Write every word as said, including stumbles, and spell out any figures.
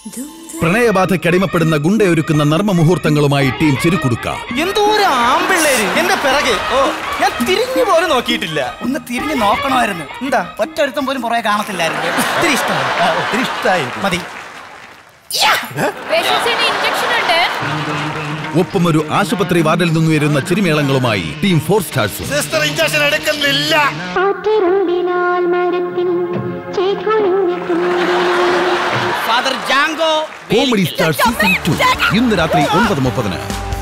പ്രണയബാധയ്ക്കടിമപ്പെടുന്ന ഗുണ്ടയൊരുക്കുന്ന നർമ്മ മുഹൂർത്തങ്ങളുമായി team ചെരുക്കുടുക്ക. എന്തോരം ആമ്പിള്ളേര് എന്റെ പിറകെ. ഓ ഞാൻ തിരിഞ്ഞു പോലും നോക്കിയിട്ടില്ല. ഒന്ന് തിരിഞ്ഞു നോക്കണമായിരുന്നു. എന്താ ഒറ്റൊരുത്തം പോലും പുറകെ കാണത്തില്ലായിരുന്നു. ഒത്തിരി ഇഷ്ടമായി ഒത്തിരി ഇഷ്ടമായി മതി. ഒപ്പം ഒരു ആശുപത്രി വാർഡിൽ നിന്ന് വരുന്ന ചിരിമേളങ്ങളുമായി team four stars. Father Jango comedy star season two ഇന്ന് രാത്രി ഒൻപത് മുപ്പതിന്.